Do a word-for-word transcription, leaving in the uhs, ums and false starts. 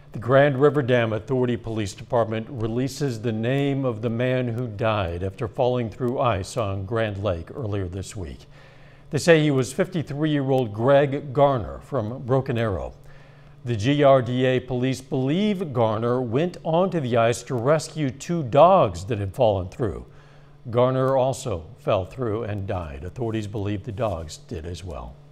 The Grand River Dam Authority Police Department releases the name of the man who died after falling through ice on Grand Lake earlier this week. They say he was fifty-three-year-old Greg Garner from Broken Arrow. The G R D A police believe Garner went onto the ice to rescue two dogs that had fallen through. Garner also fell through and died. Authorities believe the dogs did as well.